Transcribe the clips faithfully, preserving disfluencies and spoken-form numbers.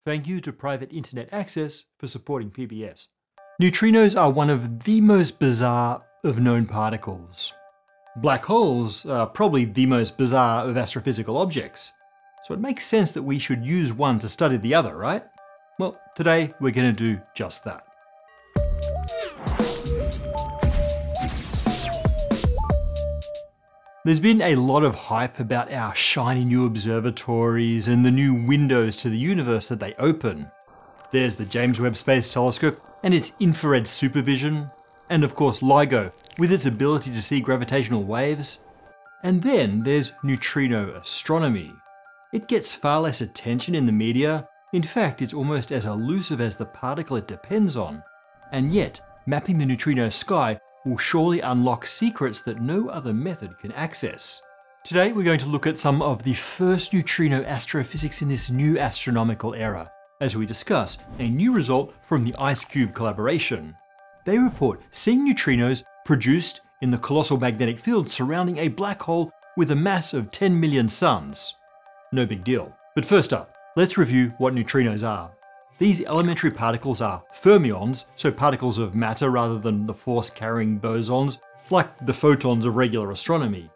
Thank you to Private Internet Access for supporting P B S. Neutrinos are one of the most bizarre of known particles. Black holes are probably the most bizarre of astrophysical objects, so it makes sense that we should use one to study the other, right? Well, today we're going to do just that. There's been a lot of hype about our shiny new observatories and the new windows to the universe that they open. There's the James Webb Space Telescope and its infrared supervision, and of course LIGO with its ability to see gravitational waves. And then there's neutrino astronomy. It gets far less attention in the media. In fact, it's almost as elusive as the particle it depends on. And yet, mapping the neutrino sky will surely unlock secrets that no other method can access. Today we're going to look at some of the first neutrino astrophysics in this new astronomical era, as we discuss a new result from the IceCube collaboration. They report seeing neutrinos produced in the colossal magnetic field surrounding a black hole with a mass of ten million suns. No big deal. But first up, let's review what neutrinos are. These elementary particles are fermions, so particles of matter rather than the force-carrying bosons, like the photons of regular astronomy.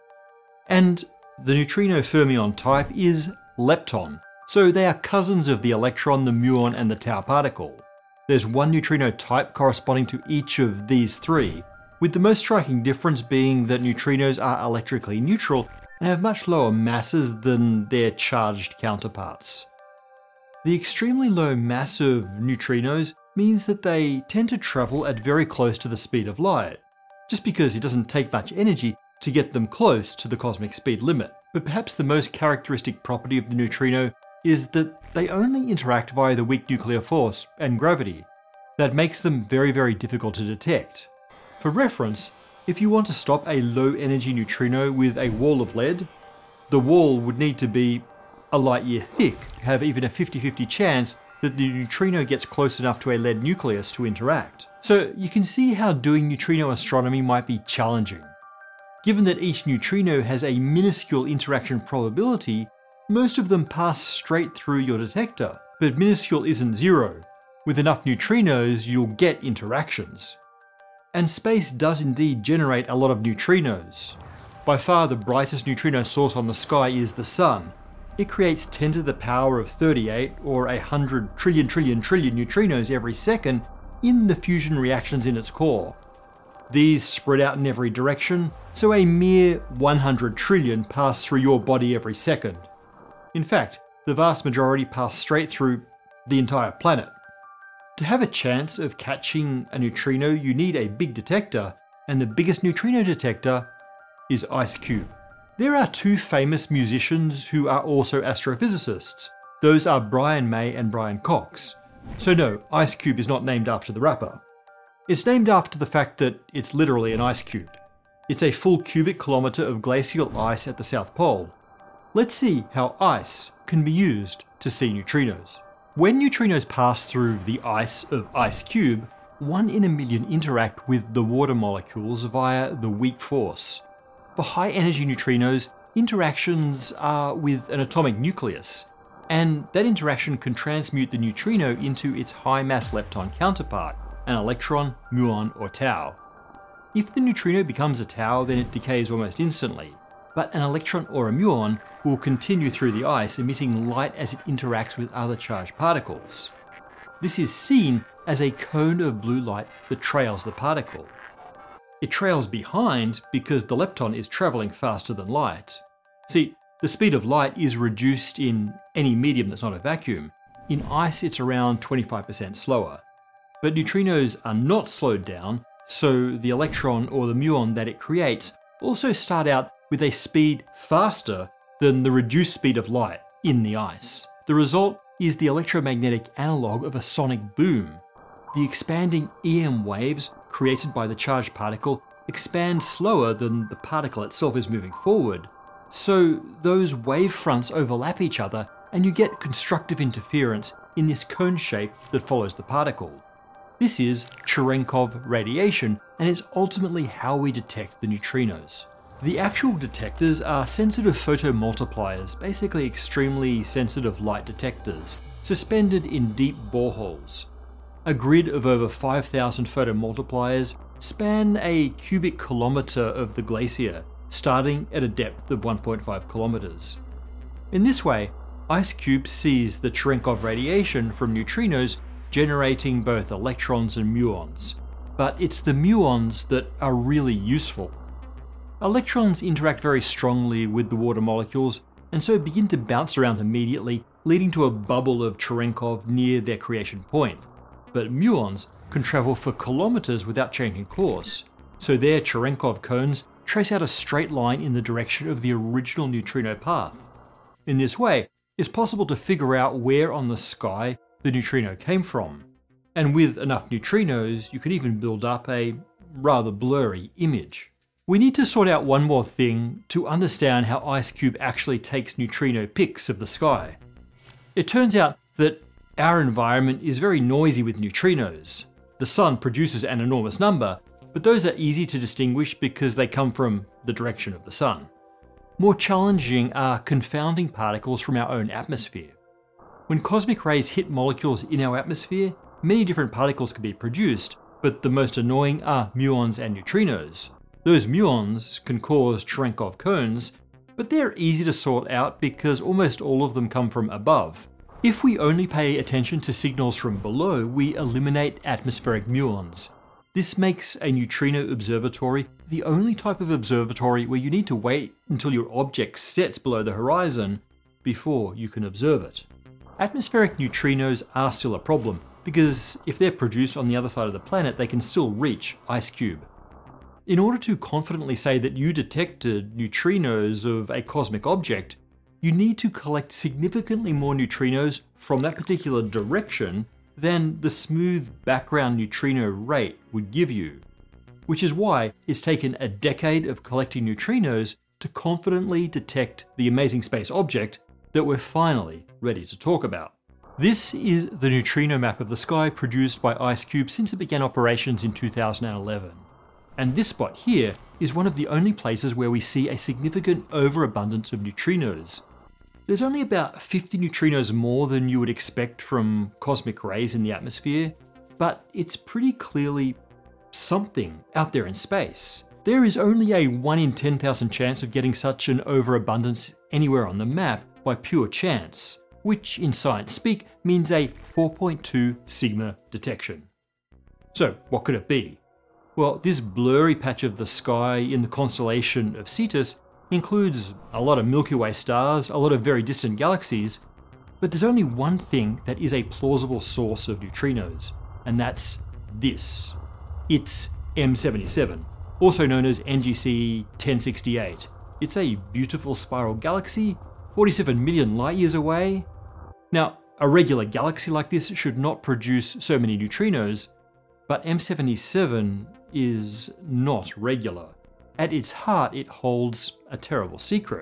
And the neutrino fermion type is lepton, so they are cousins of the electron, the muon, and the tau particle. There's one neutrino type corresponding to each of these three, with the most striking difference being that neutrinos are electrically neutral and have much lower masses than their charged counterparts. The extremely low mass of neutrinos means that they tend to travel at very close to the speed of light, just because it doesn't take much energy to get them close to the cosmic speed limit. But perhaps the most characteristic property of the neutrino is that they only interact via the weak nuclear force and gravity. That makes them very, very difficult to detect. For reference, if you want to stop a low energy neutrino with a wall of lead, the wall would need to be a light year thick to have even a fifty fifty chance that the neutrino gets close enough to a lead nucleus to interact. So you can see how doing neutrino astronomy might be challenging. Given that each neutrino has a minuscule interaction probability, most of them pass straight through your detector. But minuscule isn't zero. With enough neutrinos, you'll get interactions. And space does indeed generate a lot of neutrinos. By far the brightest neutrino source on the sky is the Sun. It creates ten to the power of thirty-eight or one hundred trillion trillion trillion neutrinos every second in the fusion reactions in its core. These spread out in every direction, so a mere one hundred trillion pass through your body every second. In fact, the vast majority pass straight through the entire planet. To have a chance of catching a neutrino, you need a big detector, and the biggest neutrino detector is IceCube. There are two famous musicians who are also astrophysicists. Those are Brian May and Brian Cox. So no, IceCube is not named after the rapper. It's named after the fact that it's literally an ice cube. It's a full cubic kilometre of glacial ice at the South Pole. Let's see how ice can be used to see neutrinos. When neutrinos pass through the ice of IceCube, one in a million interact with the water molecules via the weak force. For high energy neutrinos, interactions are with an atomic nucleus, and that interaction can transmute the neutrino into its high mass lepton counterpart, an electron, muon, or tau. If the neutrino becomes a tau, then it decays almost instantly, but an electron or a muon will continue through the ice, emitting light as it interacts with other charged particles. This is seen as a cone of blue light that trails the particle. It trails behind because the lepton is travelling faster than light. See, the speed of light is reduced in any medium that's not a vacuum. In ice, it's around twenty-five percent slower. But neutrinos are not slowed down, so the electron or the muon that it creates also start out with a speed faster than the reduced speed of light in the ice. The result is the electromagnetic analogue of a sonic boom. The expanding E M waves created by the charged particle expand slower than the particle itself is moving forward. So those wave fronts overlap each other and you get constructive interference in this cone shape that follows the particle. This is Cherenkov radiation, and is ultimately how we detect the neutrinos. The actual detectors are sensitive photomultipliers, basically extremely sensitive light detectors. suspended in deep boreholes. A grid of over five thousand photomultipliers span a cubic kilometre of the glacier, starting at a depth of one point five kilometres. In this way, IceCube sees the Cherenkov radiation from neutrinos generating both electrons and muons, but it's the muons that are really useful. Electrons interact very strongly with the water molecules and so begin to bounce around immediately, leading to a bubble of Cherenkov near their creation point. But muons can travel for kilometers without changing course, so their Cherenkov cones trace out a straight line in the direction of the original neutrino path. In this way, it's possible to figure out where on the sky the neutrino came from, and with enough neutrinos you can even build up a rather blurry image. We need to sort out one more thing to understand how IceCube actually takes neutrino pics of the sky. It turns out that our environment is very noisy with neutrinos. The sun produces an enormous number, but those are easy to distinguish because they come from the direction of the sun. More challenging are confounding particles from our own atmosphere. When cosmic rays hit molecules in our atmosphere, many different particles can be produced, but the most annoying are muons and neutrinos. Those muons can cause Cherenkov cones, but they're easy to sort out because almost all of them come from above. If we only pay attention to signals from below, we eliminate atmospheric muons. This makes a neutrino observatory the only type of observatory where you need to wait until your object sets below the horizon before you can observe it. Atmospheric neutrinos are still a problem, because if they're produced on the other side of the planet, they can still reach IceCube. In order to confidently say that you detected neutrinos of a cosmic object, you need to collect significantly more neutrinos from that particular direction than the smooth background neutrino rate would give you. Which is why it's taken a decade of collecting neutrinos to confidently detect the amazing space object that we're finally ready to talk about. This is the neutrino map of the sky produced by IceCube since it began operations in two thousand eleven. And this spot here is one of the only places where we see a significant overabundance of neutrinos. There's only about fifty neutrinos more than you would expect from cosmic rays in the atmosphere, but it's pretty clearly something out there in space. There is only a one in ten thousand chance of getting such an overabundance anywhere on the map by pure chance, which in science speak means a four point two sigma detection. So what could it be? Well, this blurry patch of the sky in the constellation of Cetus includes a lot of Milky Way stars, a lot of very distant galaxies, but there's only one thing that is a plausible source of neutrinos, and that's this. It's M seventy-seven, also known as N G C ten sixty-eight. It's a beautiful spiral galaxy, forty-seven million light years away. Now, a regular galaxy like this should not produce so many neutrinos, but M seventy-seven is not regular. At its heart, it holds a terrible secret.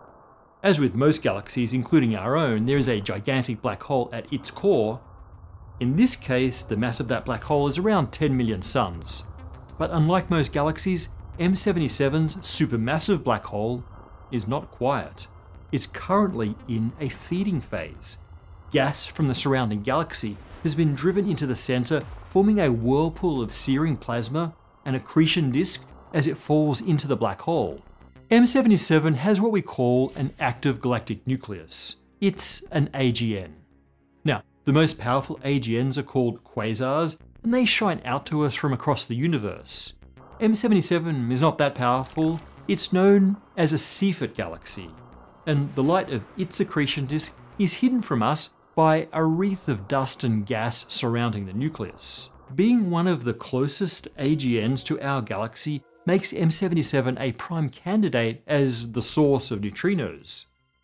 As with most galaxies, including our own, there is a gigantic black hole at its core. In this case, the mass of that black hole is around ten million suns. But unlike most galaxies, M seventy-seven's supermassive black hole is not quiet. It's currently in a feeding phase. Gas from the surrounding galaxy has been driven into the center, forming a whirlpool of searing plasma and accretion disk as it falls into the black hole. M seventy-seven has what we call an active galactic nucleus. It's an A G N. Now, the most powerful A G Ns are called quasars, and they shine out to us from across the universe. M seventy-seven is not that powerful. It's known as a Seyfert galaxy, and the light of its accretion disk is hidden from us by a wreath of dust and gas surrounding the nucleus. Being one of the closest A G Ns to our galaxy makes M seventy-seven a prime candidate as the source of neutrinos.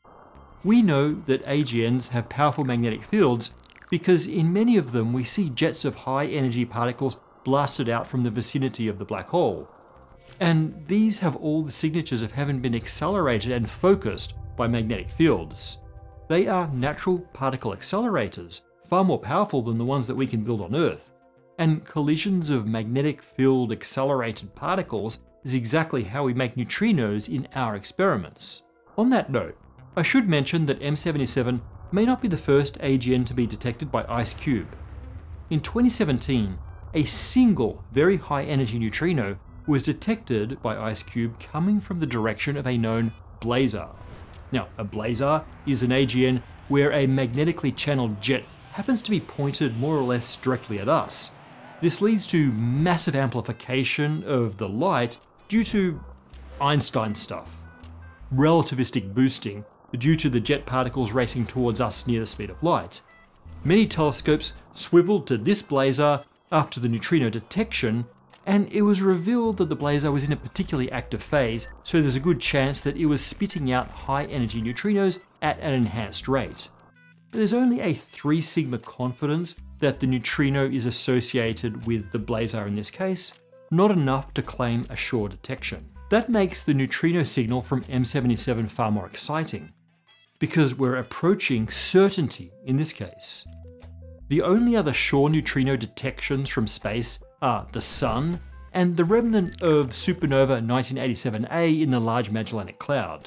We know that A G Ns have powerful magnetic fields because in many of them we see jets of high energy particles blasted out from the vicinity of the black hole. And these have all the signatures of having been accelerated and focused by magnetic fields. They are natural particle accelerators, far more powerful than the ones that we can build on Earth. And collisions of magnetic field accelerated particles is exactly how we make neutrinos in our experiments. On that note, I should mention that M seventy-seven may not be the first A G N to be detected by IceCube. In twenty seventeen, a single very high energy neutrino was detected by IceCube coming from the direction of a known blazar. Now, a blazar is an A G N where a magnetically channeled jet happens to be pointed more or less directly at us. This leads to massive amplification of the light due to Einstein stuff. Relativistic boosting due to the jet particles racing towards us near the speed of light. Many telescopes swiveled to this blazar after the neutrino detection, and it was revealed that the blazar was in a particularly active phase, so there's a good chance that it was spitting out high energy neutrinos at an enhanced rate. But there's only a three sigma confidence that the neutrino is associated with the blazar in this case, not enough to claim a sure detection. That makes the neutrino signal from M seventy-seven far more exciting, because we're approaching certainty in this case. The only other sure neutrino detections from space are the Sun and the remnant of supernova nineteen eighty-seven A in the Large Magellanic Cloud.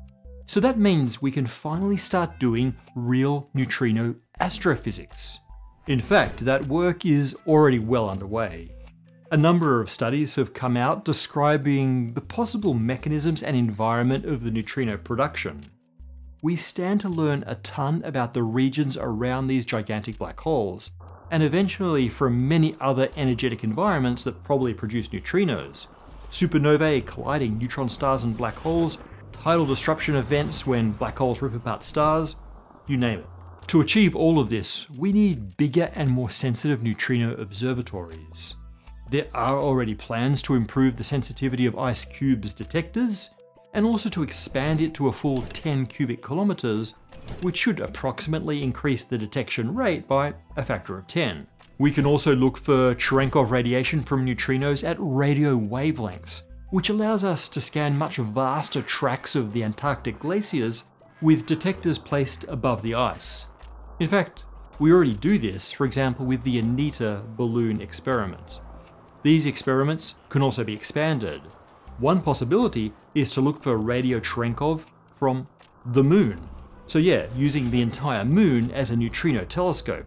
So that means we can finally start doing real neutrino astrophysics. In fact, that work is already well underway. A number of studies have come out describing the possible mechanisms and environment of the neutrino production. We stand to learn a ton about the regions around these gigantic black holes, and eventually from many other energetic environments that probably produce neutrinos. Supernovae colliding neutron stars and black holes, tidal disruption events when black holes rip apart stars, you name it. To achieve all of this, we need bigger and more sensitive neutrino observatories. There are already plans to improve the sensitivity of IceCube's detectors, and also to expand it to a full ten cubic kilometers, which should approximately increase the detection rate by a factor of ten. We can also look for Cherenkov radiation from neutrinos at radio wavelengths, which allows us to scan much vaster tracts of the Antarctic glaciers with detectors placed above the ice. In fact, we already do this, for example, with the ANITA balloon experiment. These experiments can also be expanded. One possibility is to look for radio Cherenkov from the moon. So yeah, using the entire moon as a neutrino telescope.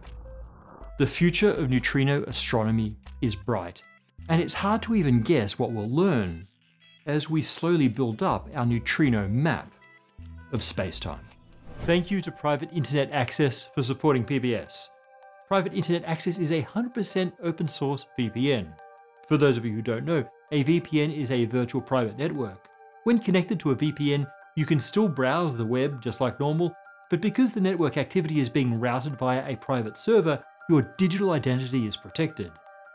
The future of neutrino astronomy is bright, and it's hard to even guess what we'll learn as we slowly build up our neutrino map of spacetime. Thank you to Private Internet Access for supporting P B S. Private Internet Access is a one hundred percent open source V P N. For those of you who don't know, a V P N is a virtual private network. When connected to a V P N, you can still browse the web just like normal, but because the network activity is being routed via a private server, your digital identity is protected.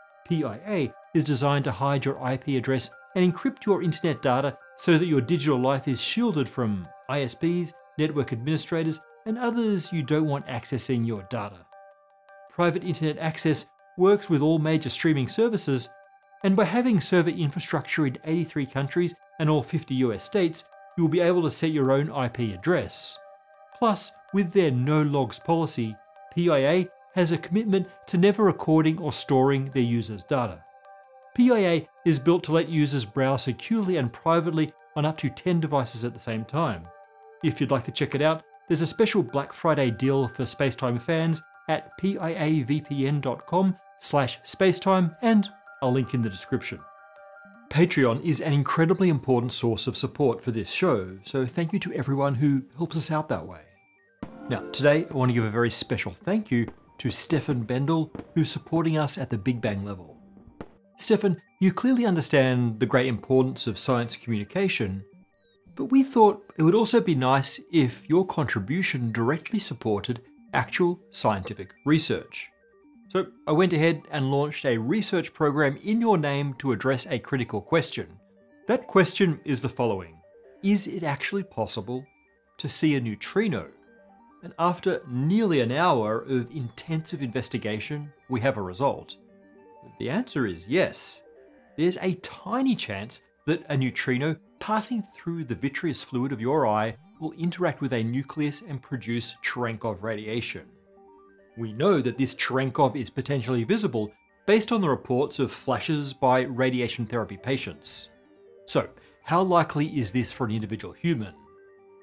P I A is designed to hide your I P address and encrypt your internet data so that your digital life is shielded from I S Ps, network administrators, and others you don't want accessing your data. Private Internet Access works with all major streaming services, and by having server infrastructure in eighty-three countries and all fifty U S states, you will be able to set your own I P address. Plus, with their no logs policy, P I A has a commitment to never recording or storing their users' data. P I A is built to let users browse securely and privately on up to ten devices at the same time. If you'd like to check it out, there's a special Black Friday deal for Spacetime fans at piavpn.com slash spacetime, and I'll link in the description. Patreon is an incredibly important source of support for this show, so thank you to everyone who helps us out that way. Now, today I want to give a very special thank you to Stefan Bendel, who's supporting us at the Big Bang level. Stefan, you clearly understand the great importance of science communication, but we thought it would also be nice if your contribution directly supported actual scientific research. So I went ahead and launched a research program in your name to address a critical question. That question is the following: is it actually possible to see a neutrino? And after nearly an hour of intensive investigation, we have a result. The answer is yes. There's a tiny chance that a neutrino passing through the vitreous fluid of your eye will interact with a nucleus and produce Cherenkov radiation. We know that this Cherenkov is potentially visible based on the reports of flashes by radiation therapy patients. So, how likely is this for an individual human?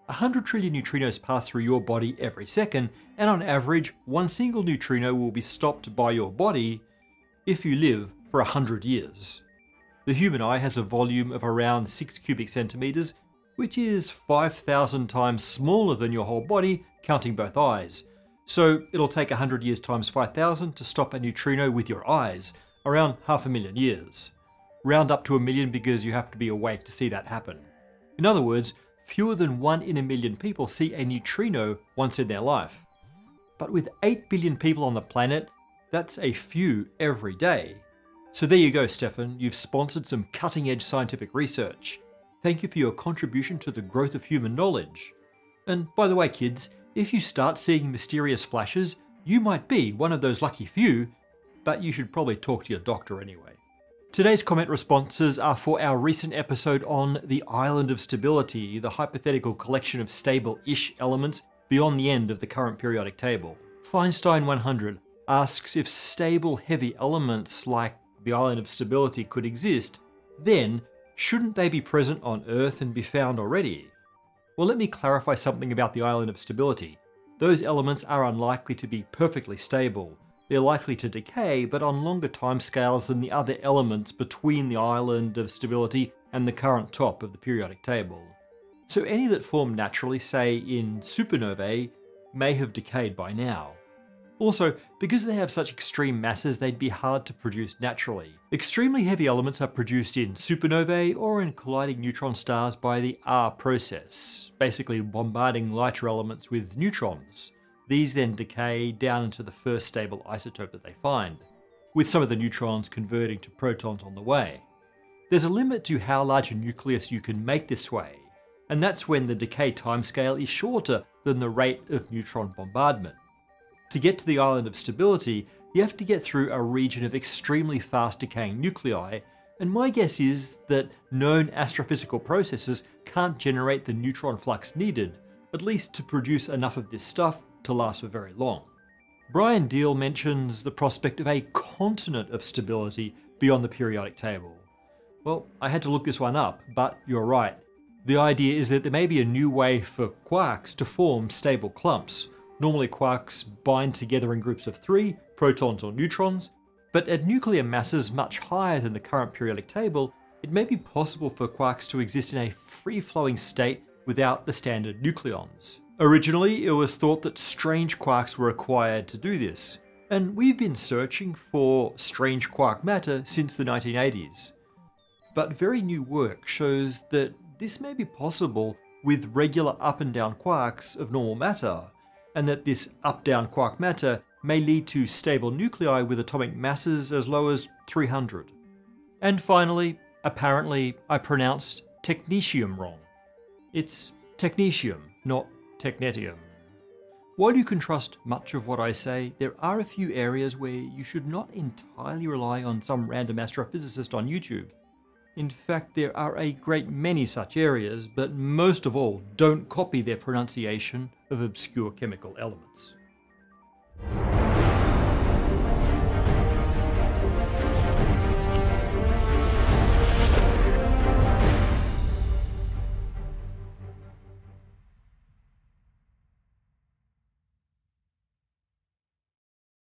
one hundred trillion neutrinos pass through your body every second, and on average, one single neutrino will be stopped by your body if you live for one hundred years. The human eye has a volume of around six cubic centimeters, which is five thousand times smaller than your whole body, counting both eyes. So it'll take one hundred years times five thousand to stop a neutrino with your eyes, around half a million years. Round up to a million because you have to be awake to see that happen. In other words, fewer than one in a million people see a neutrino once in their life. But with eight billion people on the planet, that's a few every day. So there you go, Stefan, you've sponsored some cutting-edge scientific research. Thank you for your contribution to the growth of human knowledge. And by the way, kids, if you start seeing mysterious flashes, you might be one of those lucky few, but you should probably talk to your doctor anyway. Today's comment responses are for our recent episode on the Island of Stability, the hypothetical collection of stable-ish elements beyond the end of the current periodic table. Feinstein one hundred asks if stable heavy elements like the Island of Stability could exist, then shouldn't they be present on Earth and be found already? Well, let me clarify something about the Island of Stability. Those elements are unlikely to be perfectly stable. They're likely to decay, but on longer timescales than the other elements between the Island of Stability and the current top of the periodic table. So any that form naturally, say in supernovae, may have decayed by now. Also, because they have such extreme masses, they'd be hard to produce naturally. Extremely heavy elements are produced in supernovae or in colliding neutron stars by the R process, basically bombarding lighter elements with neutrons. These then decay down into the first stable isotope that they find, with some of the neutrons converting to protons on the way. There's a limit to how large a nucleus you can make this way, and that's when the decay timescale is shorter than the rate of neutron bombardment. To get to the Island of Stability, you have to get through a region of extremely fast decaying nuclei, and my guess is that known astrophysical processes can't generate the neutron flux needed, at least to produce enough of this stuff to last for very long. Brian Deal mentions the prospect of a continent of stability beyond the periodic table. Well, I had to look this one up, but you're right. The idea is that there may be a new way for quarks to form stable clumps. Normally quarks bind together in groups of three, protons or neutrons, but at nuclear masses much higher than the current periodic table, it may be possible for quarks to exist in a free-flowing state without the standard nucleons. Originally, it was thought that strange quarks were required to do this, and we've been searching for strange quark matter since the nineteen eighties. But very new work shows that this may be possible with regular up and down quarks of normal matter, and that this up-down quark matter may lead to stable nuclei with atomic masses as low as three hundred. And finally, apparently I pronounced technetium wrong. It's technetium, not technetium. While you can trust much of what I say, there are a few areas where you should not entirely rely on some random astrophysicist on YouTube. In fact, there are a great many such areas, but most of all, don't copy their pronunciation of obscure chemical elements.